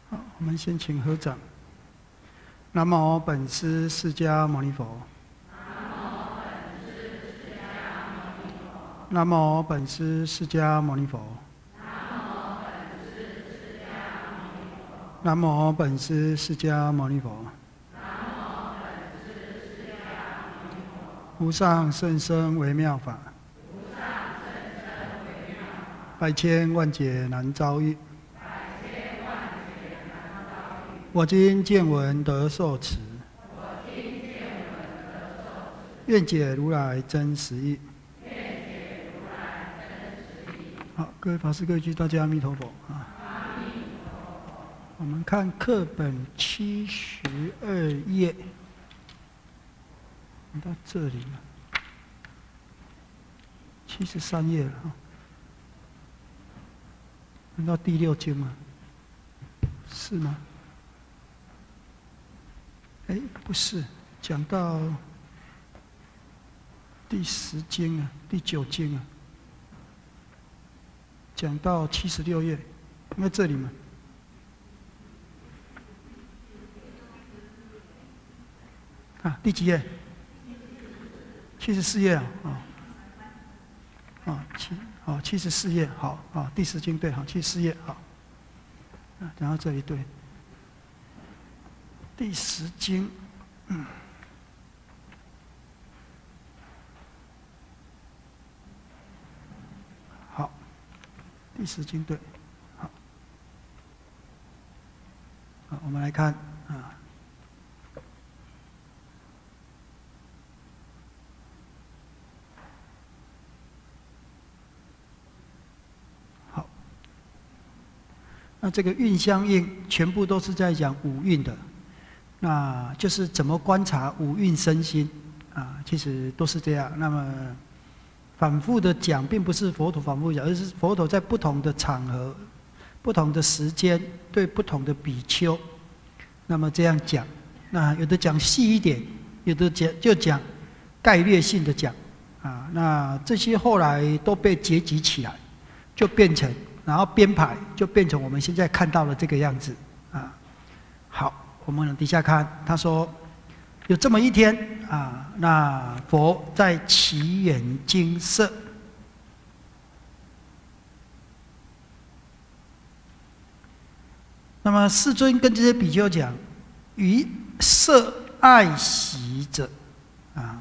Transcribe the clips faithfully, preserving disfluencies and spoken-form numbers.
好，我们先请合掌。南无本师释迦牟尼佛。南无本师释迦牟尼佛。南无本师释迦牟尼佛。无上甚深微妙法，百千万劫难遭遇。我今见闻得受持，愿解如来真实义。好，各位法师、各位居，大家阿弥陀佛啊！我们看课本七十二页，到这里了，七十三页了哈。看到第六经吗？是吗？哎，不是，讲到第十经啊，第九经啊，讲到七十六页，应该这里嘛。啊，第几页？七十四页啊，啊，啊七，啊七十四页，好啊，第十经对，好，七十四页好，啊，然后这里对。第十经，嗯，好，第十经对，好，好，我们来看啊，好，那这个运相应全部都是在讲五蕴的。那就是怎么观察五蕴身心啊，其实都是这样。那么反复的讲，并不是佛陀反复讲，而是佛陀在不同的场合、不同的时间，对不同的比丘，那么这样讲。那有的讲细一点，有的讲就讲概略性的讲啊。那这些后来都被结集起来，就变成，然后编排就变成我们现在看到的这个样子啊。好。我们往底下看，他说有这么一天啊，那佛在祇园精舍，那么世尊跟这些比丘讲，于色爱喜者啊，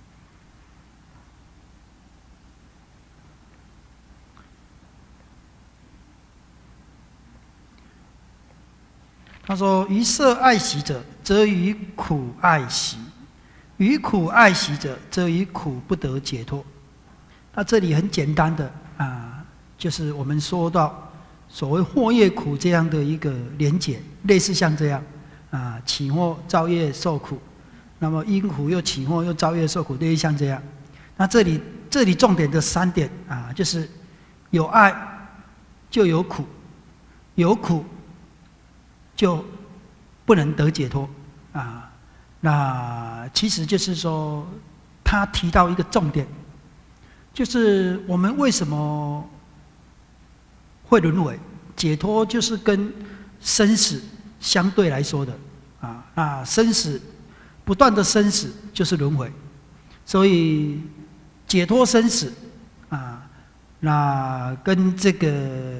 他说：“于色爱喜者，则于苦爱喜；于苦爱喜者，则于苦不得解脱。”那这里很简单的啊，就是我们说到所谓祸业苦这样的一个连结，类似像这样啊，起祸造业受苦，那么因苦又起祸又造业受苦，类似像这样。那这里这里重点的三点啊，就是有爱就有苦，有苦就不能得解脱啊。那其实就是说，他提到一个重点，就是我们为什么会轮回？解脱就是跟生死相对来说的啊。那生死不断的生死就是轮回，所以解脱生死啊，那跟这个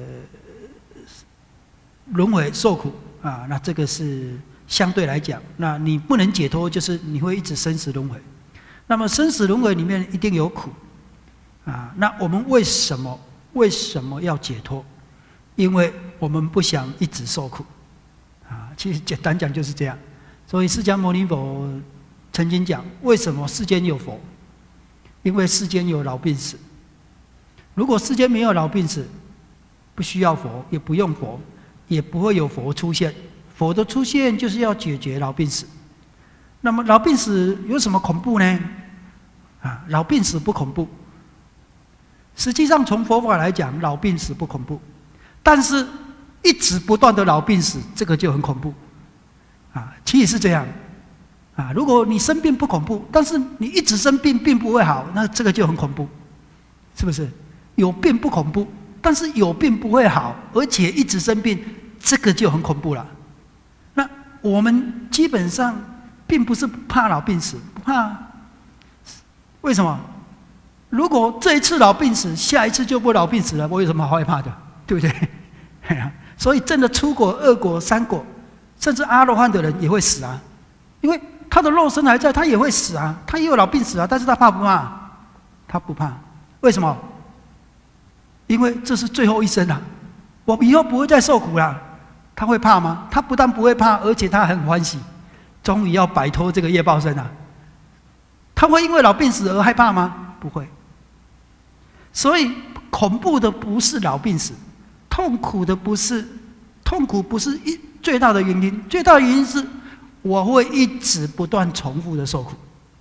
轮回受苦啊，那这个是相对来讲，那你不能解脱，就是你会一直生死轮回。那么生死轮回里面一定有苦啊。那我们为什么为什么要解脱？因为我们不想一直受苦啊。其实简单讲就是这样。所以释迦牟尼佛曾经讲，为什么世间有佛？因为世间有老病死。如果世间没有老病死，不需要佛，也不用佛，也不会有佛出现。佛的出现就是要解决老病死。那么老病死有什么恐怖呢？啊，老病死不恐怖。实际上从佛法来讲，老病死不恐怖，但是一直不断的老病死，这个就很恐怖。啊，其实是这样。啊，如果你生病不恐怖，但是你一直生病并不会好，那这个就很恐怖，是不是？有病不恐怖，但是有病不会好，而且一直生病， 这个就很恐怖了。那我们基本上并不是怕老病死，不怕啊。为什么？如果这一次老病死，下一次就不老病死了，我有什么好害怕的？对不对？所以真的出国二国、三国，甚至阿罗汉的人也会死啊，因为他的肉身还在，他也会死啊，他也有老病死啊，但是他怕不怕？他不怕。为什么？因为这是最后一生啊，我以后不会再受苦了。他会怕吗？他不但不会怕，而且他很欢喜，终于要摆脱这个业报身了。他会因为老病死而害怕吗？不会。所以恐怖的不是老病死，痛苦的不是痛苦不是一最大的原因，最大的原因是我会一直不断重复的受苦。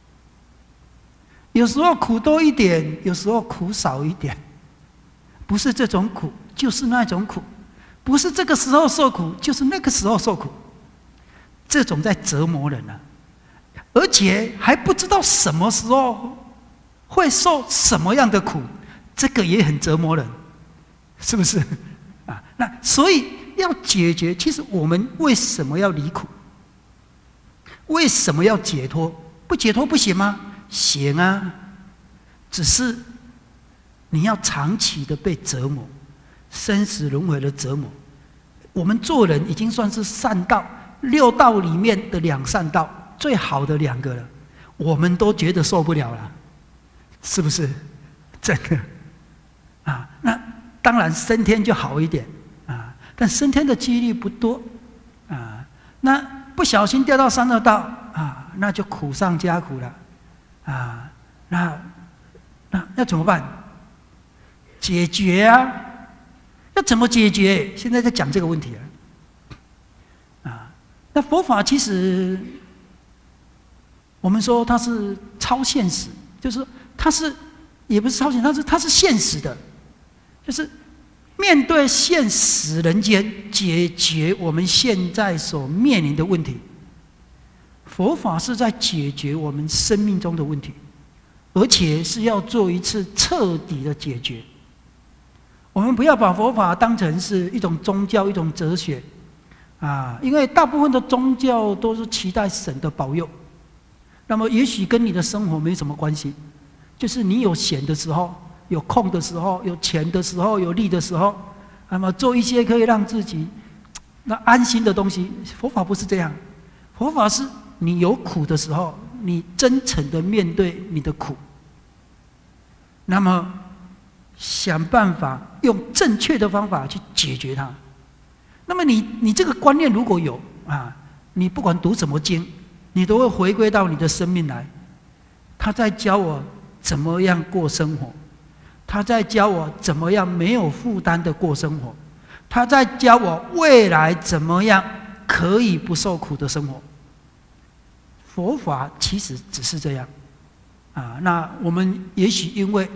有时候苦多一点，有时候苦少一点，不是这种苦就是那种苦，不是这个时候受苦就是那个时候受苦，这种在折磨人啊，而且还不知道什么时候会受什么样的苦，这个也很折磨人，是不是啊？那所以要解决，其实我们为什么要离苦？为什么要解脱？不解脱不行吗？行啊，只是你要长期的被折磨，生死轮回的折磨。我们做人已经算是善道，六道里面的两善道最好的两个了，我们都觉得受不了了，是不是？真的啊，那当然升天就好一点啊，但升天的几率不多啊。那不小心掉到三恶道啊，那就苦上加苦了啊。那那要怎么办？解决啊！要怎么解决？现在在讲这个问题了啊。那佛法其实我们说它是超现实，就是说它是也不是超现实，它是它是现实的，就是面对现实人间，解决我们现在所面临的问题。佛法是在解决我们生命中的问题，而且是要做一次彻底的解决。我们不要把佛法当成是一种宗教、一种哲学啊，因为大部分的宗教都是期待神的保佑，那么也许跟你的生活没什么关系，就是你有闲的时候、有空的时候、有钱的时候、有力的时候，那么做一些可以让自己那安心的东西。佛法不是这样，佛法是你有苦的时候，你真诚的面对你的苦，那么想办法用正确的方法去解决它。那么你你这个观念如果有啊，你不管读什么经，你都会回归到你的生命来。他在教我怎么样过生活，他在教我怎么样没有负担的过生活，他在教我未来怎么样可以不受苦的生活。佛法其实只是这样啊。那我们也许因为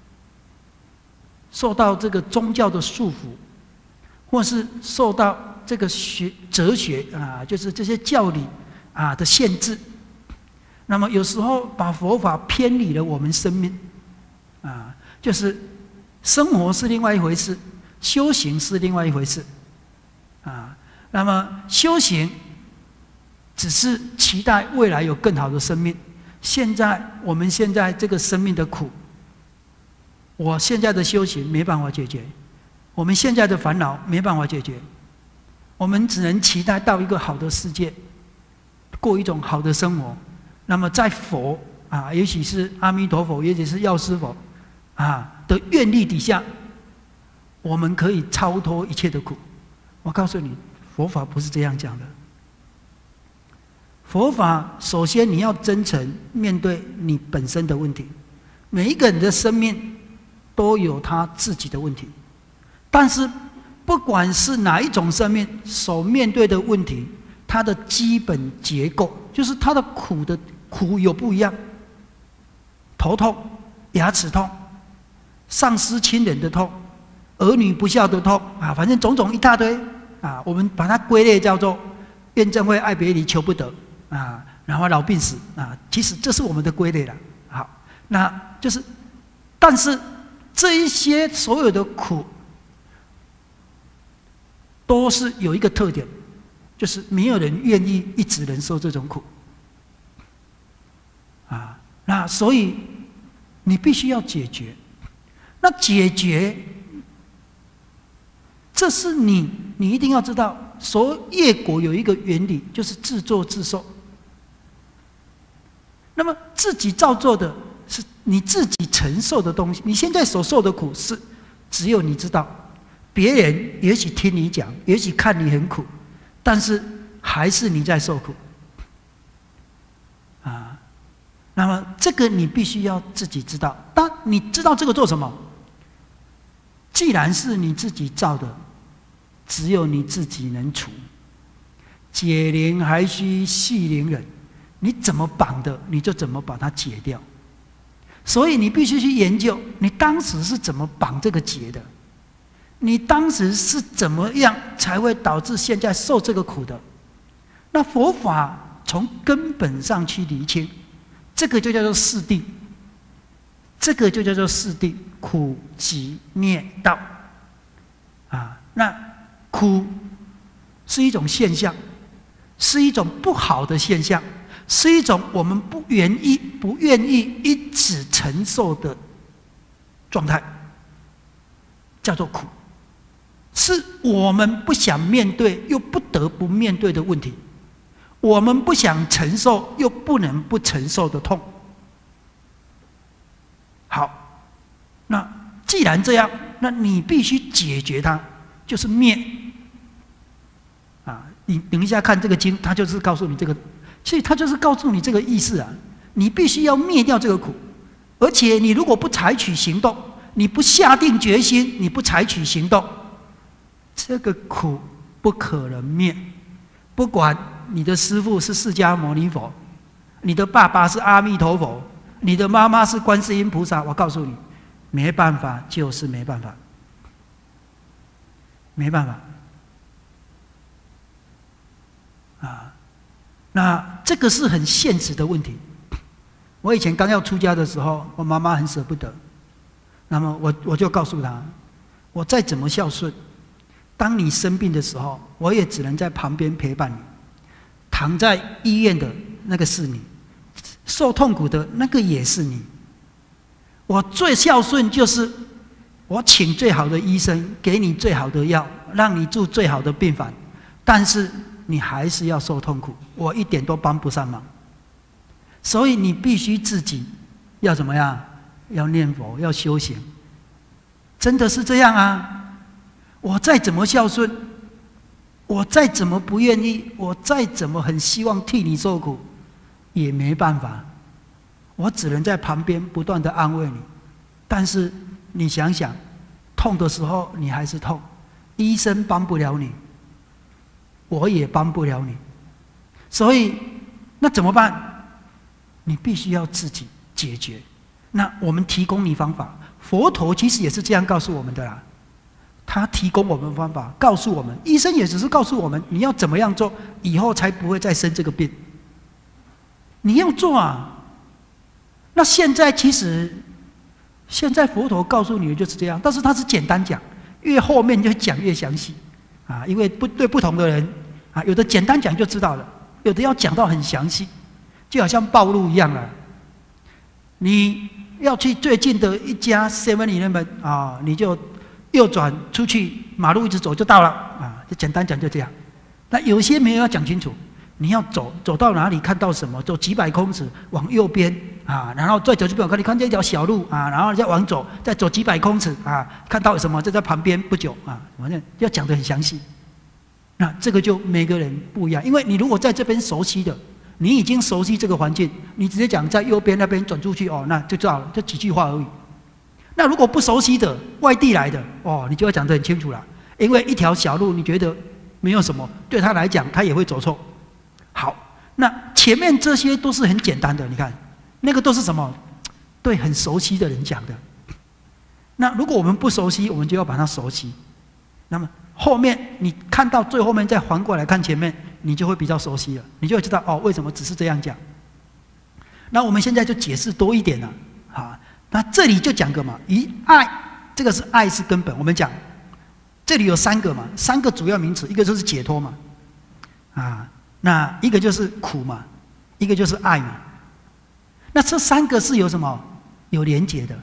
受到这个宗教的束缚，或是受到这个学哲学啊，就是这些教理啊的限制，那么有时候把佛法偏离了我们生命啊，就是生活是另外一回事，修行是另外一回事啊。那么修行只是期待未来有更好的生命，现在我们现在这个生命的苦，我现在的修行没办法解决，我们现在的烦恼没办法解决，我们只能期待到一个好的世界，过一种好的生活。那么在佛啊，也许是阿弥陀佛，也许是药师佛啊的愿力底下，我们可以超脱一切的苦。我告诉你，佛法不是这样讲的。佛法首先你要真诚面对你本身的问题，每一个人的生命都有他自己的问题，但是不管是哪一种生命所面对的问题，它的基本结构就是它的苦的苦有不一样，头痛、牙齿痛、丧失亲人的痛、儿女不孝的痛啊，反正种种一大堆啊，我们把它归类叫做怨憎会、爱别离、求不得啊，然后老病死啊，其实这是我们的归类了。好，那就是，但是这一些所有的苦， 都是有一个特点，就是没有人愿意一直忍受这种苦。啊，那所以你必须要解决。那解决，这是你你一定要知道，所谓业果有一个原理，就是自作自受。那么自己造作的是你自己承受的东西，你现在所受的苦是只有你知道，别人也许听你讲，也许看你很苦，但是还是你在受苦。啊，那么这个你必须要自己知道。当你知道这个做什么？既然是你自己造的，只有你自己能除。解铃还须系铃人，你怎么绑的，你就怎么把它解掉。所以你必须去研究，你当时是怎么绑这个结的，你当时是怎么样才会导致现在受这个苦的。那佛法从根本上去厘清，这个就叫做四谛，这个就叫做四谛：苦、集、灭、道。啊，那苦是一种现象，是一种不好的现象，是一种我们不愿意、不愿意一直承受的状态，叫做苦，是我们不想面对又不得不面对的问题，我们不想承受又不能不承受的痛。好，那既然这样，那你必须解决它，就是灭。啊，你等一下看这个经，它就是告诉你这个，所以它就是告诉你这个意思啊。你必须要灭掉这个苦，而且你如果不采取行动，你不下定决心，你不采取行动，这个苦不可能灭。不管你的师父是释迦牟尼佛，你的爸爸是阿弥陀佛，你的妈妈是观世音菩萨，我告诉你，没办法，就是没办法，没办法。啊，那这个是很现实的问题。我以前刚要出家的时候，我妈妈很舍不得，那么我我就告诉她，我再怎么孝顺，当你生病的时候，我也只能在旁边陪伴你。躺在医院的那个是你，受痛苦的那个也是你。我最孝顺就是我请最好的医生，给你最好的药，让你住最好的病房，但是你还是要受痛苦，我一点都帮不上忙。所以你必须自己要怎么样？要念佛，要修行。真的是这样啊！我再怎么孝顺，我再怎么不愿意，我再怎么很希望替你受苦，也没办法。我只能在旁边不断的安慰你。但是你想想，痛的时候你还是痛，医生帮不了你，我也帮不了你，所以那怎么办？你必须要自己解决。那我们提供你方法，佛陀其实也是这样告诉我们的啦。他提供我们方法，告诉我们，医生也只是告诉我们你要怎么样做，以后才不会再生这个病。你要做啊。那现在其实，现在佛陀告诉你的就是这样，但是他是简单讲，越后面就讲越详细啊，因为不对不同的人啊，有的简单讲就知道了，有的要讲到很详细，就好像暴露一样了。你要去最近的一家 seven eleven 啊，你就右转出去，马路一直走就到了啊，就简单讲就这样。那有些没有要讲清楚，你要走走到哪里看到什么，走几百公尺往右边啊，然后再走几百公尺，你看这条小路啊，然后再往左，再走几百公尺啊，看到什么就在旁边不久啊，反正要讲得很详细。那这个就每个人不一样，因为你如果在这边熟悉的，你已经熟悉这个环境，你直接讲在右边那边转出去哦，那就知道了，就几句话而已。那如果不熟悉的，外地来的哦，你就要讲得很清楚了，因为一条小路你觉得没有什么，对他来讲他也会走错。好，那前面这些都是很简单的，你看那个都是什么？对很熟悉的人讲的。那如果我们不熟悉，我们就要把它熟悉。那么后面你看到最后面再环过来看前面，你就会比较熟悉了，你就会知道哦，为什么只是这样讲。那我们现在就解释多一点了，啊，那这里就讲个嘛，以爱，这个是爱是根本。我们讲这里有三个嘛，三个主要名词，一个就是解脱嘛，啊，那一个就是苦嘛，一个就是爱嘛。那这三个是有什么？有连结的。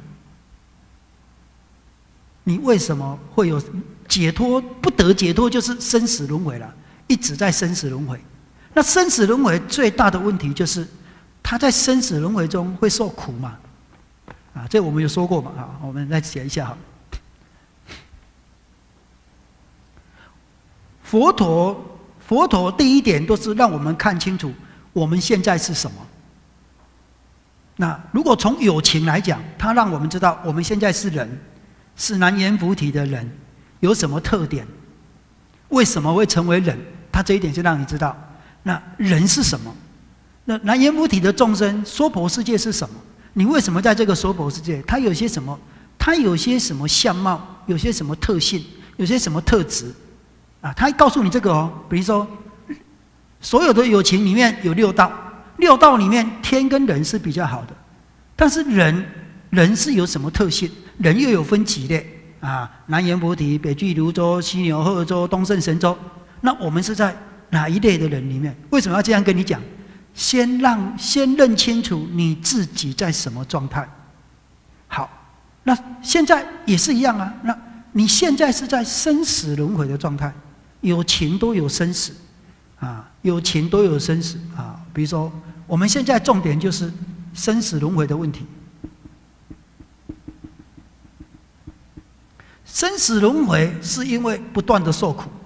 你为什么会有解脱？不得解脱就是生死轮回了，一直在生死轮回。那生死轮回最大的问题就是，他在生死轮回中会受苦嘛，啊，这我们有说过嘛，啊，我们再写一下好。佛陀，佛陀第一点都是让我们看清楚我们现在是什么。那如果从有情来讲，他让我们知道我们现在是人，是南阎浮提的人，有什么特点？为什么会成为人？他这一点就让你知道，那人是什么？那南阎浮提的众生，娑婆世界是什么？你为什么在这个娑婆世界？它有些什么？它有些什么相貌？有些什么特性？有些什么特质？啊，他告诉你这个哦，比如说，所有的有情里面有六道，六道里面天跟人是比较好的，但是人人是有什么特性？人又有分几类啊？南阎浮提、北俱卢洲、西牛贺洲、东胜神洲。那我们是在哪一类的人里面？为什么要这样跟你讲？先让先认清楚你自己在什么状态。好，那现在也是一样啊。那你现在是在生死轮回的状态。有情都有生死，啊，有情都有生死啊。比如说，我们现在重点就是生死轮回的问题。生死轮回是因为不断的受苦，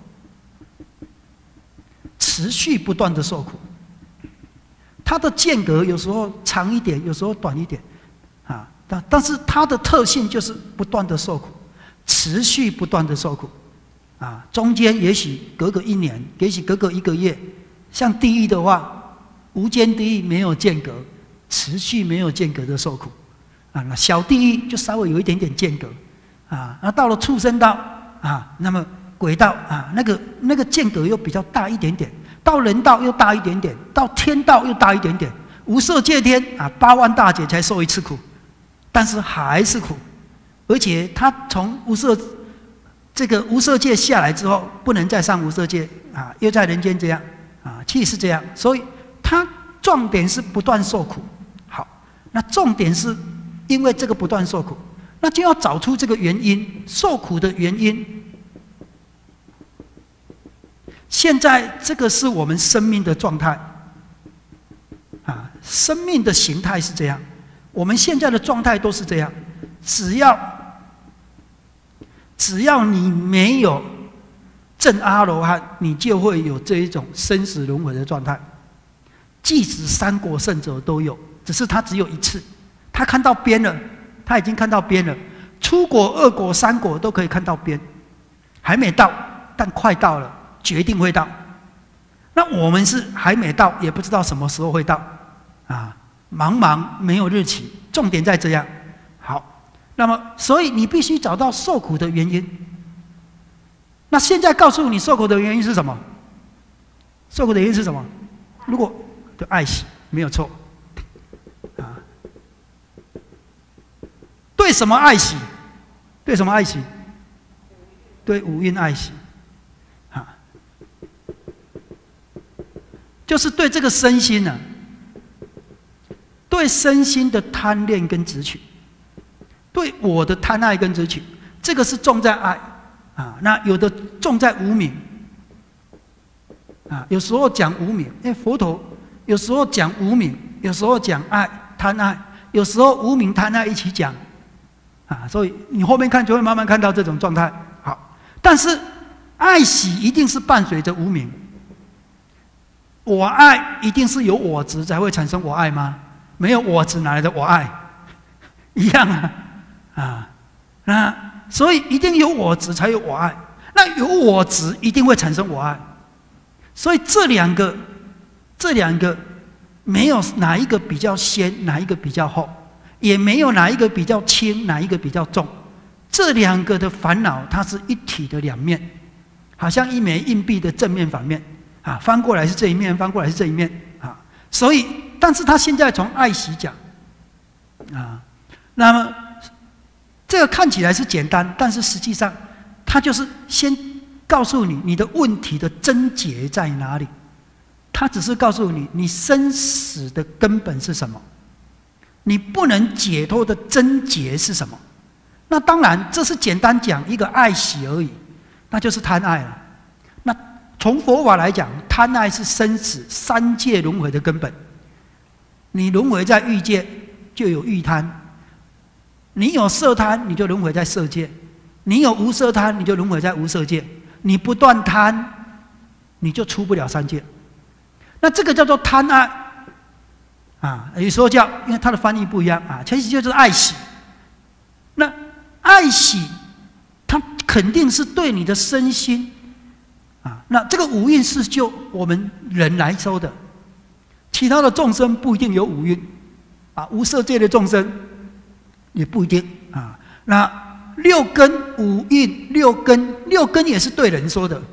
持续不断的受苦。它的间隔有时候长一点，有时候短一点，啊，但但是它的特性就是不断的受苦，持续不断的受苦。啊，中间也许隔个一年，也许隔个一个月。像地狱的话，无间地狱没有间隔，持续没有间隔的受苦。啊，那小地狱就稍微有一点点间隔。啊，那到了畜生道啊，那么鬼道啊，那个那个间隔又比较大一点点。到人道又大一点点，到天道又大一点点。无色界天啊，八万大劫才受一次苦，但是还是苦，而且他从无色。这个无色界下来之后，不能再上无色界啊，又在人间这样啊，气是这样，所以它重点是不断受苦。好，那重点是因为这个不断受苦，那就要找出这个原因，受苦的原因。现在这个是我们生命的状态啊，生命的形态是这样，我们现在的状态都是这样，只要。只要你没有证阿罗汉，你就会有这一种生死轮回的状态。即使三果圣者都有，只是他只有一次，他看到边了，他已经看到边了。初果、二果、三果都可以看到边，还没到，但快到了，决定会到。那我们是还没到，也不知道什么时候会到，啊，茫茫没有日期，重点在这样。好。那么，所以你必须找到受苦的原因。那现在告诉你受苦的原因是什么？受苦的原因是什么？如果就爱惜，没有错。啊，对什么爱惜？对什么爱惜？对五蕴爱惜。啊，就是对这个身心呢、啊，对身心的贪恋跟执取。对我的贪爱跟执取，这个是重在爱啊。那有的重在无明啊。有时候讲无明，因为佛陀有时候讲无明，有时候讲爱贪爱，有时候无明贪爱一起讲啊。所以你后面看就会慢慢看到这种状态。好，但是爱喜一定是伴随着无明。我爱一定是有我执才会产生我爱吗？没有我执哪来的我爱？一样啊。啊，那所以一定有我执才有我爱，那有我执一定会产生我爱，所以这两个，这两个没有哪一个比较先，哪一个比较后，也没有哪一个比较轻，哪一个比较重，这两个的烦恼它是一体的两面，好像一枚硬币的正面反面啊，翻过来是这一面，翻过来是这一面啊，所以，但是他现在从爱惜讲啊，那么。这个看起来是简单，但是实际上， 他就是先告诉你你的问题的症结在哪里，他只是告诉你你生死的根本是什么，你不能解脱的症结是什么。那当然，这是简单讲一个爱喜而已，那就是贪爱了。那从佛法来讲，贪爱是生死三界轮回的根本。你轮回在欲界，就有欲贪；你有色贪，你就轮回在色界；你有无色贪，你就轮回在无色界。你不断贪，你就出不了三界。那这个叫做贪爱啊，有时候叫，因为它的翻译不一样啊，其实就是爱喜。那爱喜，它肯定是对你的身心啊。那这个五蕴是就我们人来说的，其他的众生不一定有五蕴啊，无色界的众生也不一定啊。那六根、五蕴、六根，六根也是对人说的，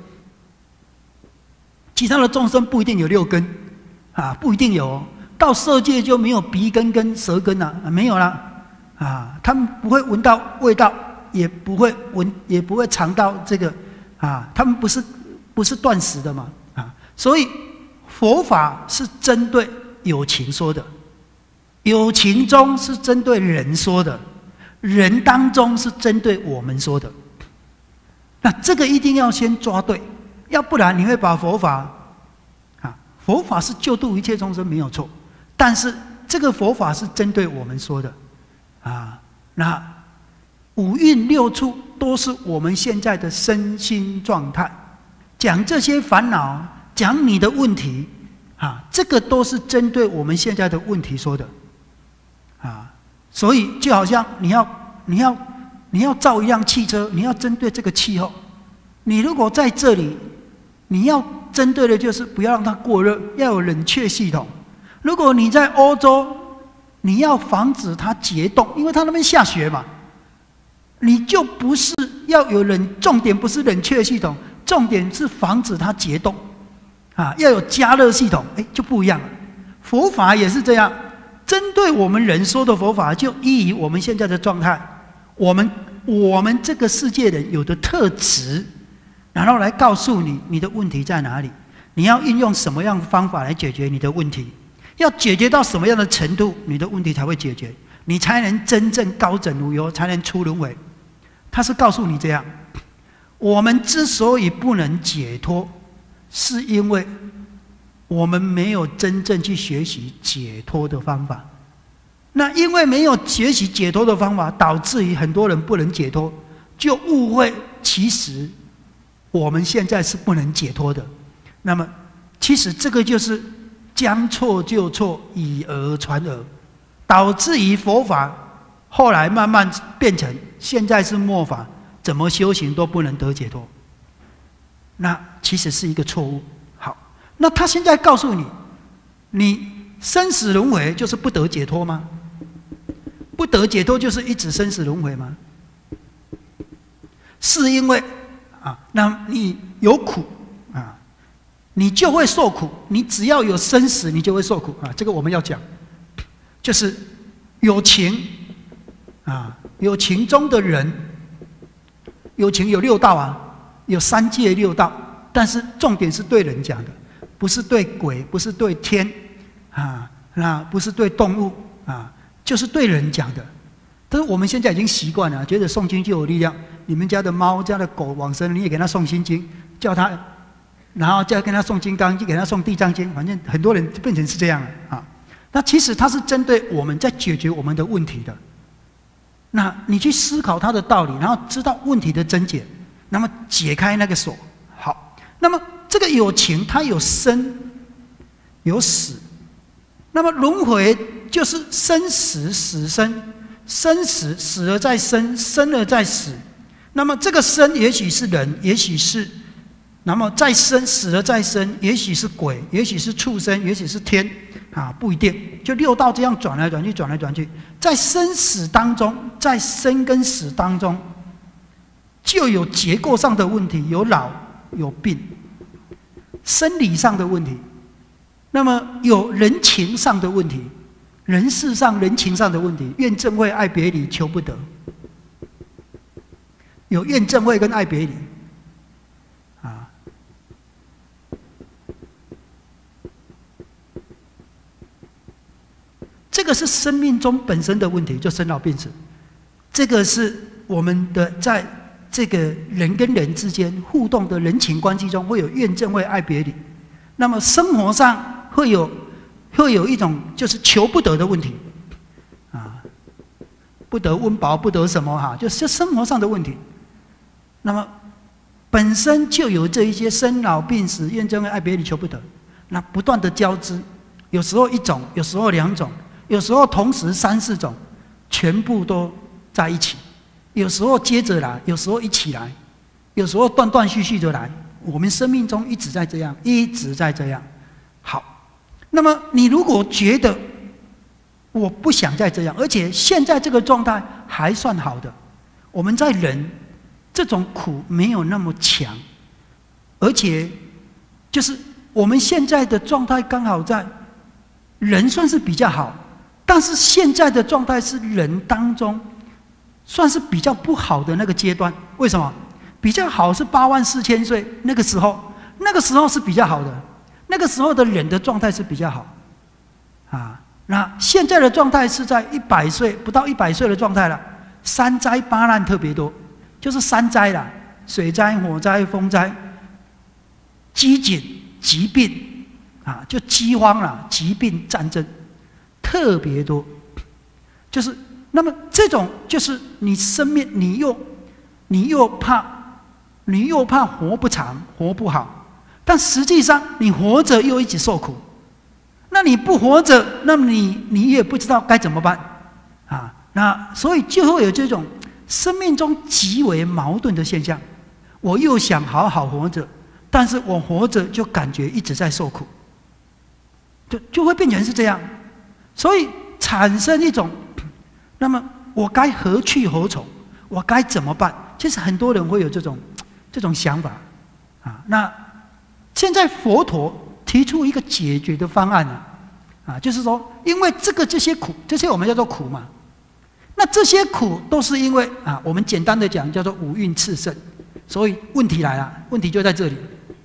其他的众生不一定有六根啊，不一定有哦。到色界就没有鼻根跟舌根了、啊，没有了。啊，他们不会闻到味道，也不会闻，也不会尝到这个，啊，他们不是不是断食的嘛，啊，所以佛法是针对有情说的，有情中是针对人说的，人当中是针对我们说的。那这个一定要先抓对，要不然你会把佛法，啊，佛法是救度一切众生没有错，但是这个佛法是针对我们说的。啊，那五蕴六处都是我们现在的身心状态，讲这些烦恼，讲你的问题，啊，这个都是针对我们现在的问题说的，啊，所以就好像你要你要你要造一辆汽车，你要针对这个气候，你如果在这里，你要针对的就是不要让它过热，要有冷却系统。如果你在欧洲，你要防止它结冻，因为它那边下雪嘛，你就不是要有冷，重点不是冷却系统，重点是防止它结冻，啊，要有加热系统，哎，就不一样了。佛法也是这样，针对我们人说的佛法，就依于我们现在的状态，我们我们这个世界人有的特质，然后来告诉你你的问题在哪里，你要运用什么样的方法来解决你的问题。要解决到什么样的程度，你的问题才会解决，你才能真正高枕无忧，才能出轮回。他是告诉你这样，我们之所以不能解脱，是因为我们没有真正去学习解脱的方法。那因为没有学习解脱的方法，导致于很多人不能解脱，就误会其实我们现在是不能解脱的。那么，其实这个就是将错就错，以讹传讹，导致于佛法后来慢慢变成现在是末法，怎么修行都不能得解脱。那其实是一个错误。好，那他现在告诉你，你生死轮回就是不得解脱吗？不得解脱就是一直生死轮回吗？是因为啊，那你有苦啊，你就会受苦。你只要有生死，你就会受苦啊。这个我们要讲，就是有情啊，有情中的人，有情有六道啊，有三界六道，但是重点是对人讲的，不是对鬼，不是对天啊，那不是对动物啊，就是对人讲的。但是我们现在已经习惯了，觉得诵经就有力量。你们家的猫、家的狗往生，你也给它诵心经，叫它，然后再跟它诵金刚经，给它诵地藏经，反正很多人变成是这样了啊。那其实它是针对我们在解决我们的问题的。那你去思考它的道理，然后知道问题的症结，那么解开那个锁。好，那么这个有情，它有生有死，那么轮回就是生死死生，生死死了再生，生了再死。那么这个生也许是人，也许是，那么再生死了再生，也许是鬼，也许是畜生，也许是天啊，不一定。就六道这样转来转去，转来转去，在生死当中，在生跟死当中，就有结构上的问题，有老有病，生理上的问题，那么有人情上的问题，人事上人情上的问题，怨憎会爱别离求不得。 有怨憎会跟爱别离，啊，这个是生命中本身的问题，就生老病死。这个是我们的在这个人跟人之间互动的人情关系中会有怨憎会、爱别离。那么生活上会有会有一种就是求不得的问题，啊，不得温饱，不得什么哈，就是生活上的问题。那么本身就有这一些生老病死、怨憎会、爱别离、求不得，那不断的交织，有时候一种，有时候两种，有时候同时三四种，全部都在一起。有时候接着来，有时候一起来，有时候断断续续的来。我们生命中一直在这样，一直在这样。好，那么你如果觉得我不想再这样，而且现在这个状态还算好的，我们在忍这种苦没有那么强，而且就是我们现在的状态刚好在人算是比较好，但是现在的状态是人当中算是比较不好的那个阶段。为什么？比较好是八万四千岁那个时候，那个时候是比较好的，那个时候的人的状态是比较好，啊，那现在的状态是在一百岁不到一百岁的状态了，三灾八难特别多，就是三灾啦，水灾、火灾、风灾、饥馑、疾病，啊，就饥荒啦、疾病、战争特别多，就是那么这种就是你生命，你又你又怕。你又怕活不长，活不好，但实际上你活着又一直受苦。那你不活着，那么你你也不知道该怎么办啊？那所以就会有这种生命中极为矛盾的现象。我又想好好活着，但是我活着就感觉一直在受苦，就就会变成是这样。所以产生一种，那么我该何去何从？我该怎么办？其实很多人会有这种。这种想法，啊，那现在佛陀提出一个解决的方案呢，啊，就是说，因为这个这些苦，这些我们叫做苦嘛，那这些苦都是因为啊，我们简单的讲叫做五蕴炽盛，所以问题来了，问题就在这里。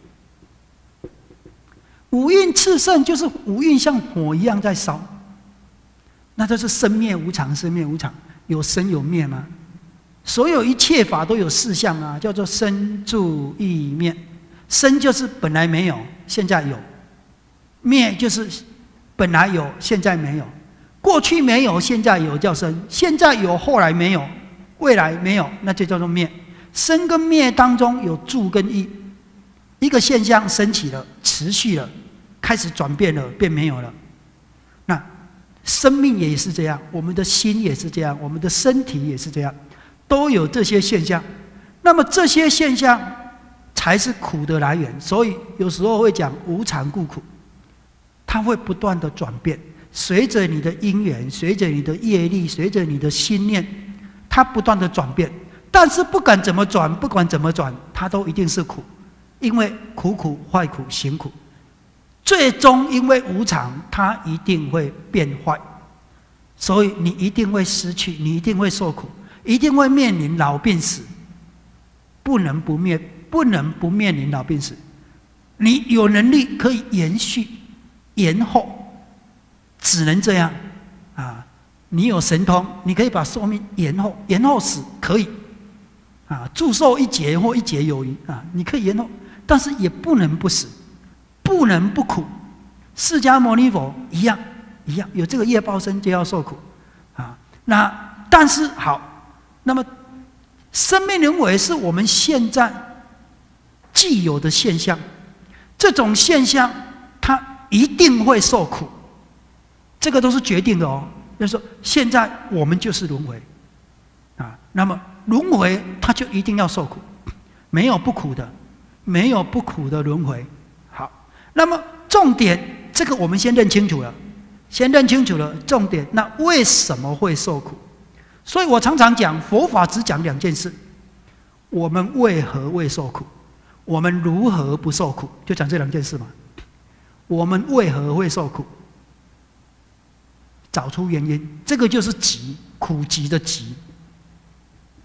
五蕴炽盛就是五蕴像火一样在烧，那就是生灭无常，生灭无常，有生有灭吗？所有一切法都有四项啊，叫做生住异灭。生就是本来没有，现在有；灭就是本来有，现在没有。过去没有，现在有叫生；现在有，后来没有，未来没有，那就叫做灭。生跟灭当中有住跟异，一个现象升起了，持续了，开始转变了，变没有了。那生命也是这样，我们的心也是这样，我们的身体也是这样。都有这些现象，那么这些现象才是苦的来源。所以有时候会讲无常故苦，它会不断的转变，随着你的因缘，随着你的业力，随着你的心念，它不断的转变。但是不管怎么转，不管怎么转，它都一定是苦，因为苦苦坏苦行苦，最终因为无常，它一定会变坏，所以你一定会失去，你一定会受苦。一定会面临老病死，不能不面，不能不面临老病死。你有能力可以延续、延后，只能这样啊！你有神通，你可以把寿命延后，延后死可以啊，祝寿一劫或一劫有余啊，你可以延后，但是也不能不死，不能不苦。释迦牟尼佛一样，一样有这个业报身就要受苦啊。那但是好。那么，生命轮回是我们现在既有的现象，这种现象它一定会受苦，这个都是决定的哦。就是说，现在我们就是轮回啊，那么轮回它就一定要受苦，没有不苦的，没有不苦的轮回。好，那么重点，这个我们先认清楚了，先认清楚了重点，那为什么会受苦？所以我常常讲，佛法只讲两件事：我们为何未受苦，我们如何不受苦，就讲这两件事嘛。我们为何会受苦？找出原因，这个就是集，苦集的集。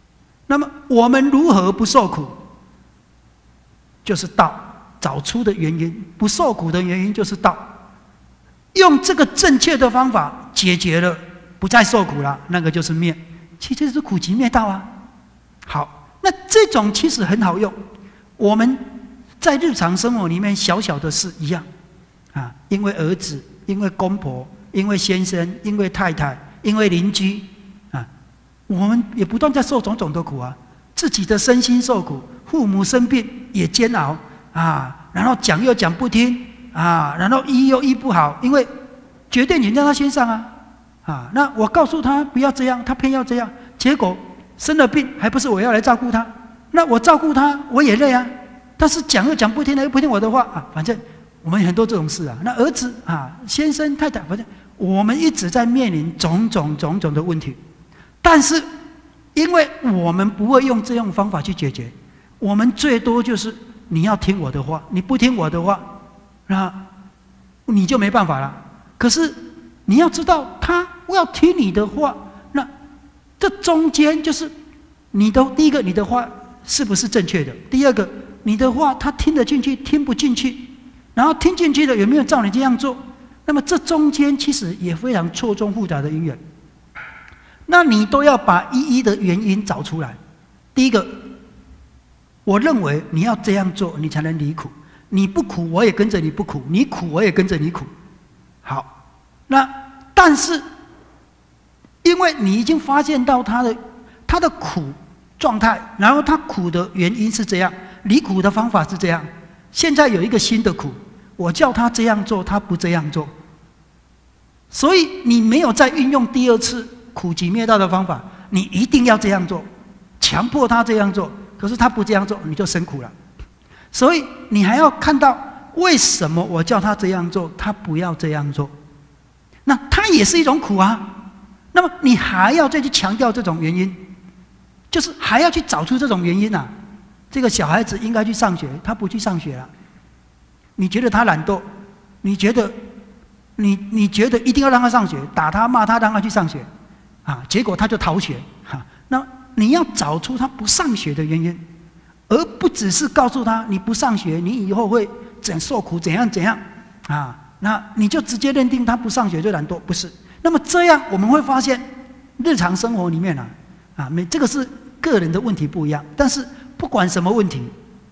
那么我们如何不受苦？就是道，找出的原因，不受苦的原因就是道。用这个正确的方法解决了，不再受苦了，那个就是灭，其实是苦集灭道啊。好，那这种其实很好用，我们在日常生活里面小小的事一样啊，因为儿子，因为公婆，因为先生，因为太太，因为邻居啊，我们也不断在受种种的苦啊，自己的身心受苦，父母生病也煎熬啊，然后讲又讲不听啊，然后医又医不好，因为决定权在他身上啊啊！那我告诉他不要这样，他偏要这样，结果生了病还不是我要来照顾他？那我照顾他我也累啊，但是讲又讲不听，又不听我的话啊，反正我们很多这种事啊。那儿子啊，先生太太，反正我们一直在面临种种种种的问题，但是因为我们不会用这种方法去解决，我们最多就是你要听我的话，你不听我的话，那你就没办法了。可是你要知道，他要听你的话，那这中间就是你的第一个，你的话是不是正确的？第二个，你的话他听得进去，听不进去，然后听进去的有没有照你这样做？那么这中间其实也非常错综复杂的因缘，那你都要把一一的原因找出来。第一个，我认为你要这样做，你才能离苦。你不苦，我也跟着你不苦；你苦，我也跟着你苦。好，那但是，因为你已经发现到他的他的苦状态，然后他苦的原因是这样，离苦的方法是这样。现在有一个新的苦，我叫他这样做，他不这样做，所以你没有再运用第二次苦集灭道的方法，你一定要这样做，强迫他这样做，可是他不这样做，你就生苦了。所以你还要看到为什么我叫他这样做，他不要这样做，那他也是一种苦啊。那么你还要再去强调这种原因，就是还要去找出这种原因啊。这个小孩子应该去上学，他不去上学了，你觉得他懒惰，你觉得你你觉得一定要让他上学，打他骂他让他去上学啊，结果他就逃学啊。那你要找出他不上学的原因，而不只是告诉他你不上学，你以后会怎受苦怎样怎样啊？那你就直接认定他不上学就懒惰，不是？那么这样我们会发现，日常生活里面啊，啊，没这个是个人的问题不一样，但是不管什么问题，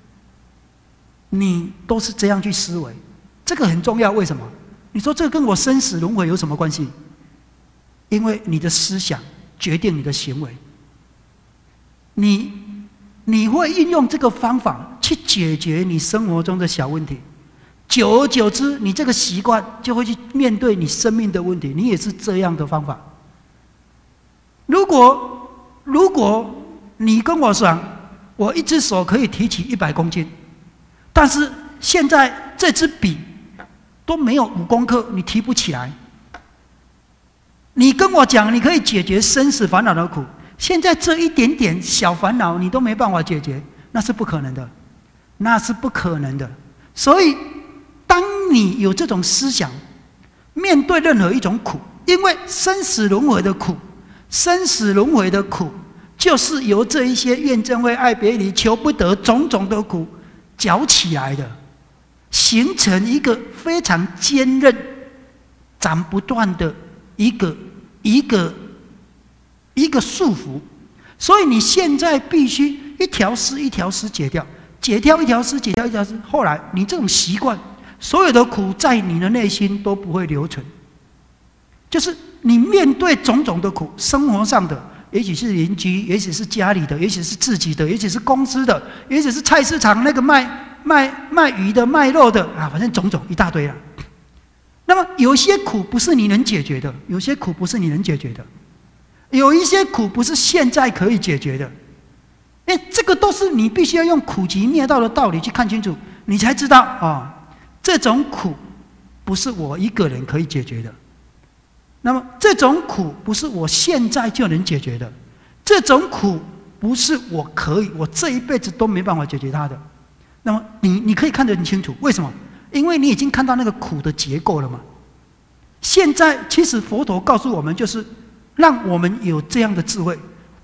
你都是这样去思维，这个很重要。为什么？你说这个跟我生死轮回有什么关系？因为你的思想决定你的行为，你。你会运用这个方法去解决你生活中的小问题，久而久之，你这个习惯就会去面对你生命的问题。你也是这样的方法。如果如果你跟我讲，我一只手可以提起一百公斤，但是现在这支笔都没有五公克，你提不起来。你跟我讲，你可以解决生死烦恼的苦。现在这一点点小烦恼你都没办法解决，那是不可能的，那是不可能的。所以，当你有这种思想，面对任何一种苦，因为生死轮回的苦，生死轮回的苦，就是由这一些怨憎会、爱别离、求不得种种的苦搅起来的，形成一个非常坚韧、斩不断的一个一个。一个束缚，所以你现在必须一条丝一条丝解掉，解掉一条丝，解掉一条丝。后来你这种习惯，所有的苦在你的内心都不会留存。就是你面对种种的苦，生活上的，也许是邻居，也许是家里的，也许是自己的，也许是公司的，也许是菜市场那个卖卖卖鱼的、卖肉的啊，反正种种一大堆了。那么有些苦不是你能解决的，有些苦不是你能解决的。有一些苦不是现在可以解决的，哎，这个都是你必须要用苦集灭道的道理去看清楚，你才知道啊、哦，这种苦不是我一个人可以解决的。那么这种苦不是我现在就能解决的，这种苦不是我可以，我这一辈子都没办法解决它的。那么你你可以看得很清楚，为什么？因为你已经看到那个苦的结构了嘛。现在其实佛陀告诉我们就是。让我们有这样的智慧，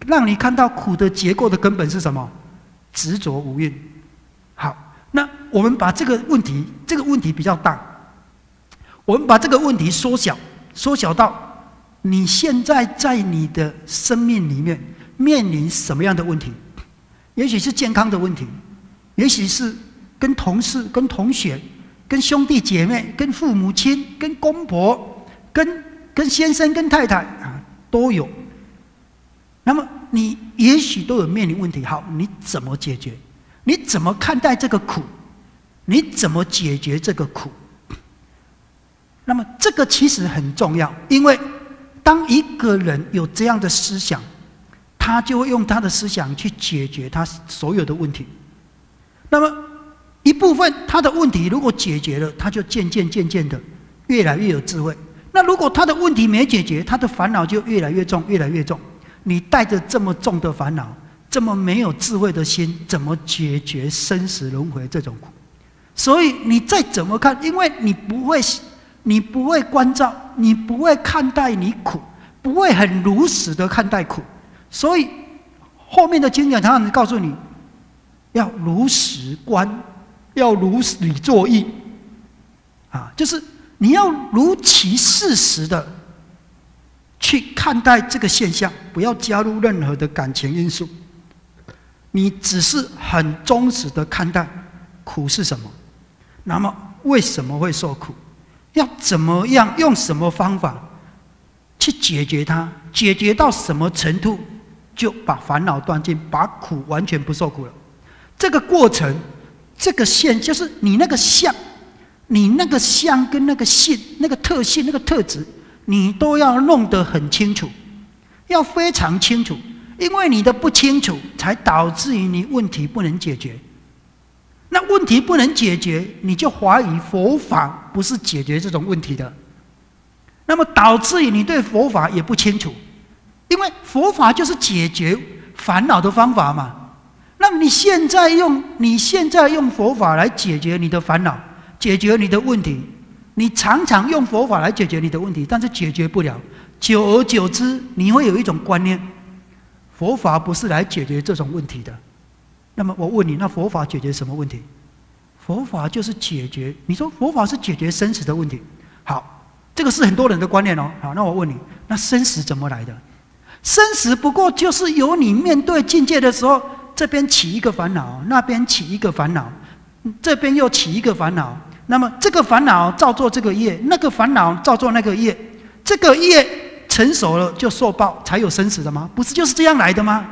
让你看到苦的结构的根本是什么？执着无蕴。好，那我们把这个问题，这个问题比较大，我们把这个问题缩小，缩小到你现在在你的生命里面面临什么样的问题？也许是健康的问题，也许是跟同事、跟同学、跟兄弟姐妹、跟父母亲、跟公婆、跟跟先生、跟太太啊，都有。那么你也许都有面临问题，好，你怎么解决？你怎么看待这个苦？你怎么解决这个苦？那么这个其实很重要，因为当一个人有这样的思想，他就会用他的思想去解决他所有的问题。那么一部分他的问题如果解决了，他就渐渐渐渐的越来越有智慧。那如果他的问题没解决，他的烦恼就越来越重，越来越重。你带着这么重的烦恼，这么没有智慧的心，怎么解决生死轮回这种苦？所以你再怎么看，因为你不会，你不会关照，你不会看待你苦，不会很如实的看待苦，所以后面的经典常常告诉你，要如实观，要如理作意，啊，就是你要如其事实的去看待这个现象，不要加入任何的感情因素。你只是很忠实的看待苦是什么，那么为什么会受苦？要怎么样用什么方法去解决它？解决到什么程度，就把烦恼断尽，把苦完全不受苦了。这个过程，这个线就是你那个相，你那个相跟那个性、那个特性、那个特质。你都要弄得很清楚，要非常清楚，因为你的不清楚，才导致于你问题不能解决。那问题不能解决，你就怀疑佛法不是解决这种问题的，那么导致于你对佛法也不清楚，因为佛法就是解决烦恼的方法嘛。那么你现在用你现在用佛法来解决你的烦恼，解决你的问题。你常常用佛法来解决你的问题，但是解决不了，久而久之，你会有一种观念：佛法不是来解决这种问题的。那么我问你，那佛法解决什么问题？佛法就是解决，你说佛法是解决生死的问题。好，这个是很多人的观念哦。好，那我问你，那生死怎么来的？生死不过就是由你面对境界的时候，这边起一个烦恼，那边起一个烦恼，这边又起一个烦恼。那么这个烦恼造作这个业，那个烦恼造作那个业，这个业成熟了就受报，才有生死的吗？不是就是这样来的吗？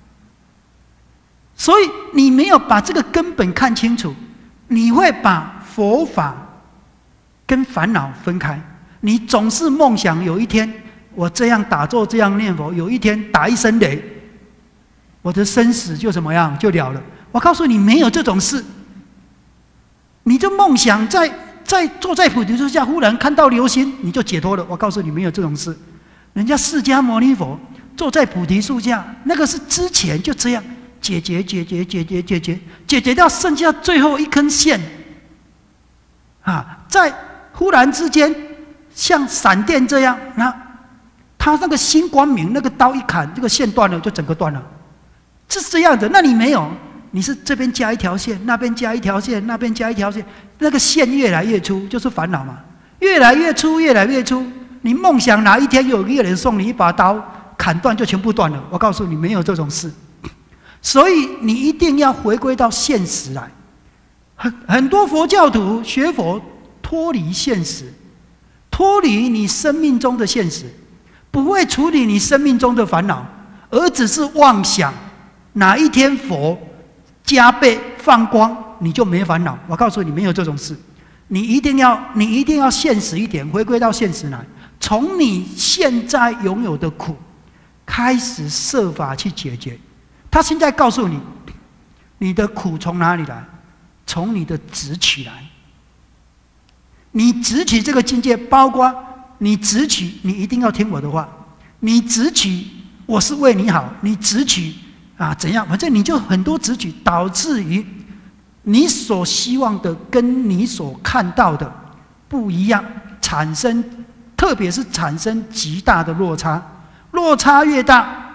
所以你没有把这个根本看清楚，你会把佛法跟烦恼分开。你总是梦想有一天我这样打坐这样念佛，有一天打一声雷，我的生死就怎么样就了了。我告诉你，没有这种事。你就梦想在在坐在菩提树下，忽然看到流星，你就解脱了。我告诉你，没有这种事。人家释迦牟尼佛坐在菩提树下，那个是之前就这样解决、解决、解决、解决，解决到剩下最后一根线，啊，在忽然之间像闪电这样，那他那个心光明，那个刀一砍，这个线断了，就整个断了，是这样的。那你没有。你是这边加一条线，那边加一条线，那边加一条线，那个线越来越粗，就是烦恼嘛，越来越粗，越来越粗。你梦想哪一天有一个人送你一把刀，砍断就全部断了。我告诉你，没有这种事。所以你一定要回归到现实来。很很多佛教徒学佛脱离现实，脱离你生命中的现实，不会处理你生命中的烦恼，而只是妄想哪一天佛加倍放光，你就没烦恼。我告诉你，没有这种事。你一定要，你一定要现实一点，回归到现实来，从你现在拥有的苦开始设法去解决。他现在告诉你，你的苦从哪里来？从你的执取来。你执取这个境界，包括你执取，你一定要听我的话。你执取，我是为你好。你执取。啊，怎样？反正你就很多执取，导致于你所希望的跟你所看到的不一样，产生，特别是产生极大的落差。落差越大，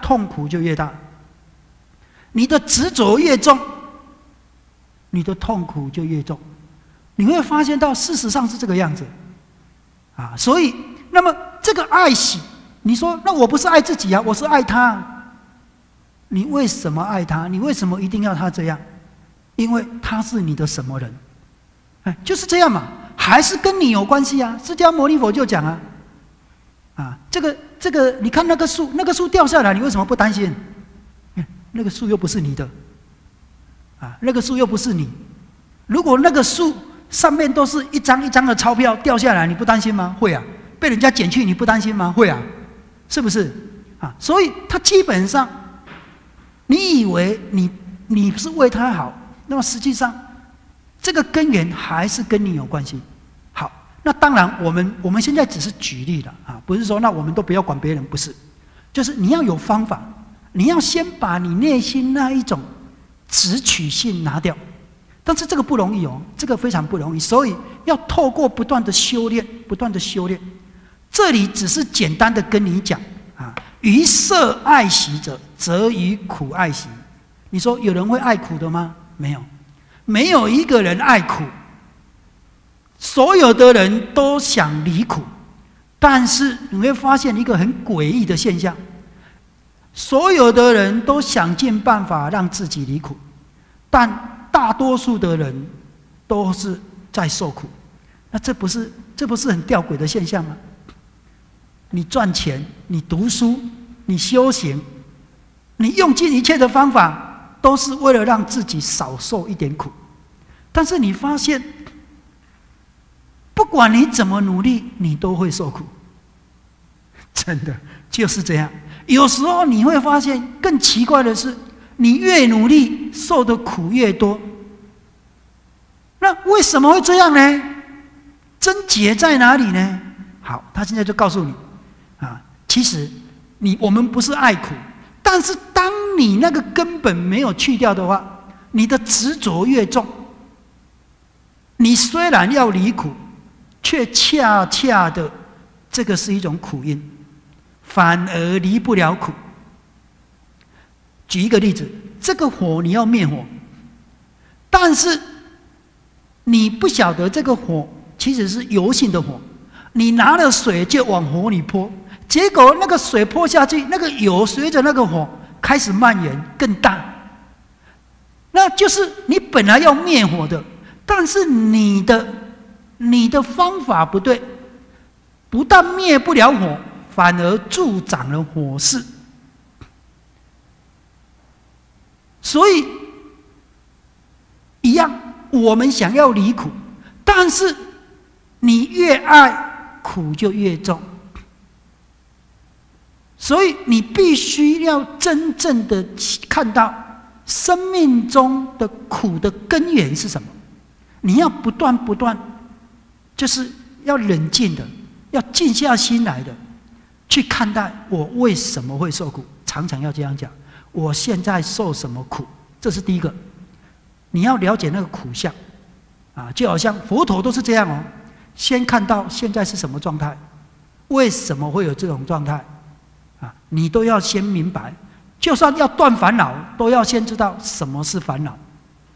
痛苦就越大。你的执着越重，你的痛苦就越重。你会发现到事实上是这个样子啊。所以，那么这个爱喜，你说那我不是爱自己啊，我是爱他。你为什么爱他？你为什么一定要他这样？因为他是你的什么人？哎，就是这样嘛，还是跟你有关系啊。释迦牟尼佛就讲啊，啊，这个这个，你看那个树，那个树掉下来，你为什么不担心？那个树又不是你的，啊，那个树又不是你。如果那个树上面都是一张一张的钞票掉下来，你不担心吗？会啊。被人家捡去，你不担心吗？会啊，是不是？啊，所以他基本上，你以为你你是为他好，那么实际上，这个根源还是跟你有关系。好，那当然，我们我们现在只是举例了啊，不是说那我们都不要管别人，不是，就是你要有方法。你要先把你内心那一种执取性拿掉，但是这个不容易哦，这个非常不容易，所以要透过不断的修炼，不断的修炼。这里只是简单的跟你讲啊，于色爱喜者，则于苦爱喜。你说有人会爱苦的吗？没有，没有一个人爱苦，所有的人都想离苦，但是你会发现一个很诡异的现象。所有的人都想尽办法让自己离苦，但大多数的人都是在受苦。那这不是这不是很吊诡的现象吗？你赚钱，你读书，你修行，你用尽一切的方法，都是为了让自己少受一点苦。但是你发现，不管你怎么努力，你都会受苦。真的就是这样。有时候你会发现，更奇怪的是，你越努力，受的苦越多。那为什么会这样呢？症结在哪里呢？好，他现在就告诉你，啊，其实你我们不是爱苦，但是当你那个根本没有去掉的话，你的执着越重，你虽然要离苦，却恰恰的这个是一种苦因。反而离不了苦。举一个例子，这个火你要灭火，但是你不晓得这个火其实是油性的火，你拿了水就往火里泼，结果那个水泼下去，那个油随着那个火开始蔓延更大。那就是你本来要灭火的，但是你的你的方法不对，不但灭不了火，反而助长了火势。所以一样，我们想要离苦，但是你越爱苦就越重。所以你必须要真正的看到生命中的苦的根源是什么。你要不断不断，就是要冷静的，要静下心来的去看待我为什么会受苦。常常要这样讲，我现在受什么苦，这是第一个。你要了解那个苦相啊，就好像佛陀都是这样哦，先看到现在是什么状态，为什么会有这种状态啊，你都要先明白。就算要断烦恼，都要先知道什么是烦恼，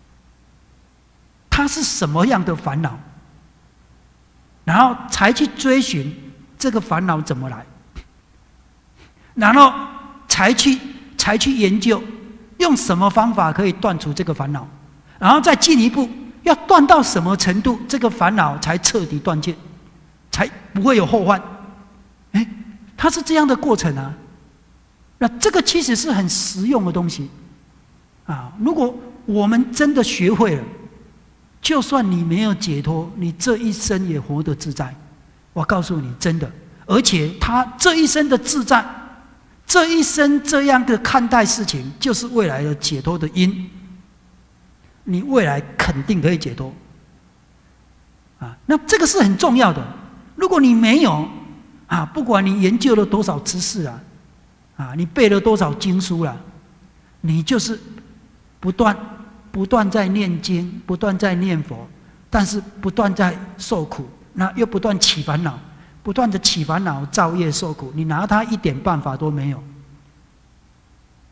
它是什么样的烦恼，然后才去追寻这个烦恼怎么来，然后才去才去研究用什么方法可以断除这个烦恼，然后再进一步要断到什么程度，这个烦恼才彻底断尽，才不会有后患。哎，它是这样的过程啊。那这个其实是很实用的东西啊！如果我们真的学会了，就算你没有解脱，你这一生也活得自在。我告诉你，真的，而且他这一生的自在，这一生这样的看待事情，就是未来的解脱的因。你未来肯定可以解脱啊！那这个是很重要的。如果你没有啊，不管你研究了多少知识啊，啊，你背了多少经书了？你就是不断、不断在念经，不断在念佛，但是不断在受苦，那又不断起烦恼，不断的起烦恼，造业受苦，你拿它一点办法都没有。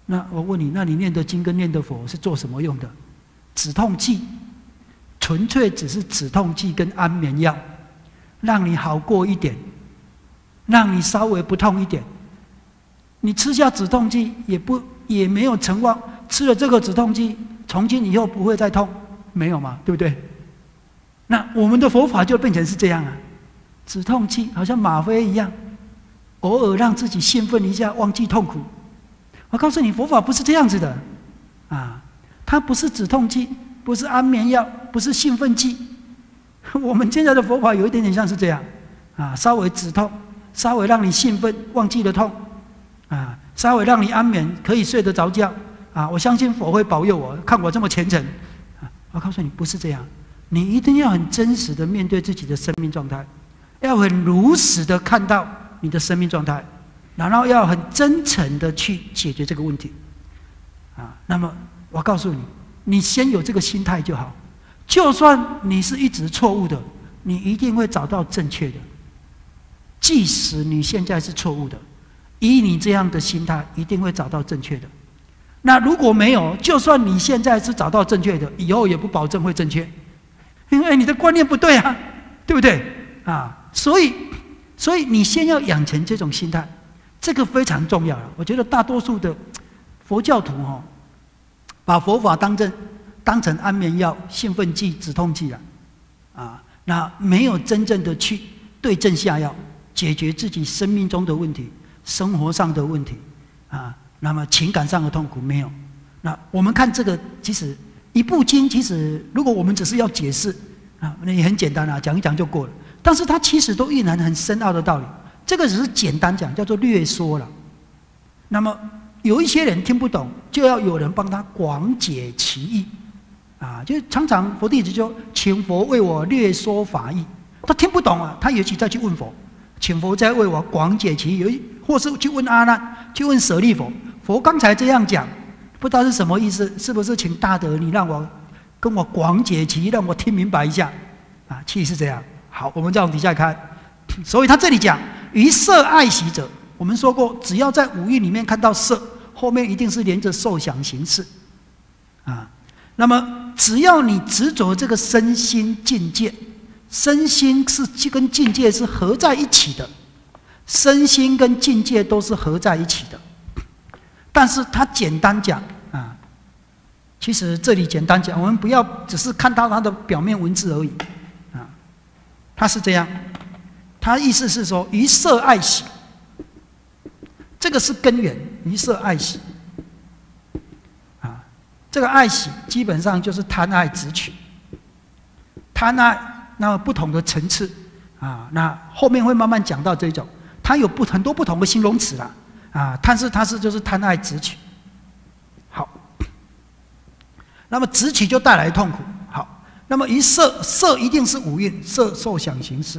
那我问你，那你念的经跟念的佛是做什么用的？止痛剂，纯粹只是止痛剂跟安眠药，让你好过一点，让你稍微不痛一点。你吃下止痛剂也不也没有成望，吃了这个止痛剂，从今以后不会再痛，没有嘛，对不对？那我们的佛法就变成是这样啊，止痛剂好像吗啡一样，偶尔让自己兴奋一下，忘记痛苦。我告诉你，佛法不是这样子的，啊，它不是止痛剂，不是安眠药，不是兴奋剂。我们现在的佛法有一点点像是这样，啊，稍微止痛，稍微让你兴奋，忘记了痛，啊，稍微让你安眠，可以睡得着觉，啊，我相信佛会保佑我，看我这么虔诚，啊，我告诉你，不是这样，你一定要很真实的面对自己的生命状态，要很如实的看到你的生命状态。然后要很真诚的去解决这个问题，啊，那么我告诉你，你先有这个心态就好。就算你是一直错误的，你一定会找到正确的。即使你现在是错误的，以你这样的心态，一定会找到正确的。那如果没有，就算你现在是找到正确的，以后也不保证会正确，因为你的观念不对啊，对不对？啊，所以，所以你先要养成这种心态。这个非常重要了。我觉得大多数的佛教徒哦，把佛法当成当成安眠药、兴奋剂、止痛剂了，啊，那没有真正的去对症下药，解决自己生命中的问题、生活上的问题，啊，那么情感上的痛苦没有。那我们看这个，其实一部经，其实如果我们只是要解释啊，那也很简单啊，讲一讲就过了。但是它其实都蕴含很深奥的道理。这个只是简单讲，叫做略说了。那么有一些人听不懂，就要有人帮他广解其意，啊，就常常佛弟子就请佛为我略说法义，他听不懂啊，他也许再去问佛，请佛再为我广解其意，或是去问阿难，去问舍利佛，佛刚才这样讲，不知道是什么意思，是不是请大德你让我跟我广解其意，让我听明白一下，啊，其实是这样。好，我们再往底下看，所以他这里讲。于色爱喜者，我们说过，只要在五蕴里面看到色，后面一定是连着受想行识，啊，那么只要你执着这个身心境界，身心是跟境界是合在一起的，身心跟境界都是合在一起的。但是它简单讲啊，其实这里简单讲，我们不要只是看到它的表面文字而已，啊，它是这样。他意思是说，于色爱喜，这个是根源。于色爱喜，啊，这个爱喜基本上就是贪爱执取。贪爱那么不同的层次，啊，那后面会慢慢讲到这种，它有不很多不同的形容词啦，啊，但是它是就是贪爱执取。好，那么执取就带来痛苦。好，那么于色，色一定是五蕴，色受想行识。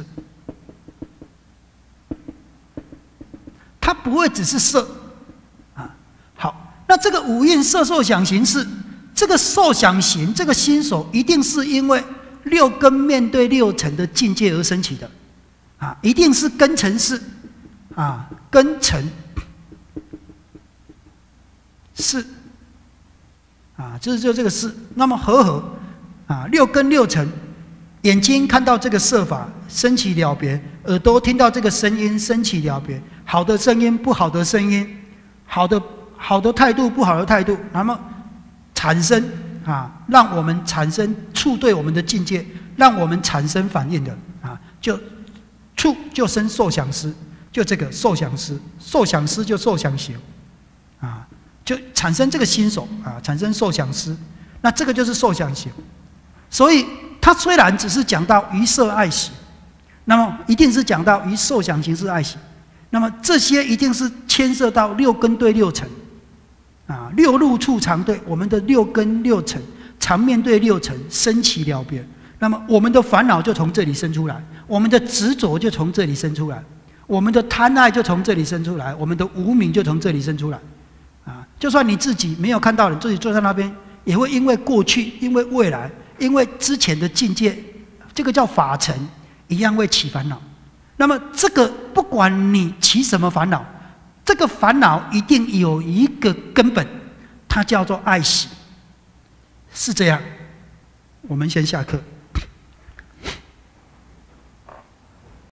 它不会只是色，啊，好，那这个五蕴色受想行识，这个受想行，这个心所，一定是因为六根面对六尘的境界而升起的，啊，一定是根尘识，啊，根尘识，啊，就是就这个识，那么和合，啊，六根六尘，眼睛看到这个色法，升起了别；耳朵听到这个声音，升起了别。好的声音，不好的声音，好的好的态度，不好的态度，那么产生啊，让我们产生触对我们的境界，让我们产生反应的啊，就触就生受想识，就这个受想识，受想识就受想行，啊，就产生这个心手啊，产生受想识，那这个就是受想行。所以它虽然只是讲到于色爱喜，那么一定是讲到于受想行识爱喜。那么这些一定是牵涉到六根对六尘，啊，六入处常对我们的六根六尘，常面对六尘，生起了别。那么我们的烦恼就从这里生出来，我们的执着就从这里生出来，我们的贪爱就从这里生出来，我们的无明就从这里生出来。啊，就算你自己没有看到，你自己坐在那边，也会因为过去、因为未来、因为之前的境界，这个叫法尘，一样会起烦恼。那么这个不管你起什么烦恼，这个烦恼一定有一个根本， 它叫做爱喜，是这样。我们先下课。